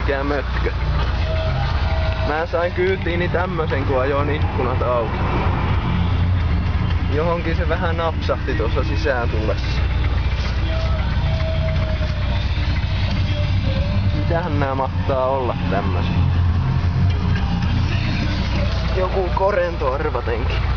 pitkä mötkö. Mä sain kyytiini tämmösen kun ajoin ikkunat auki. Johonkin se vähän napsahti tuossa sisään tullessa. Mitähän nää mahtaa olla tämmöset? Joku korento arvatenkin.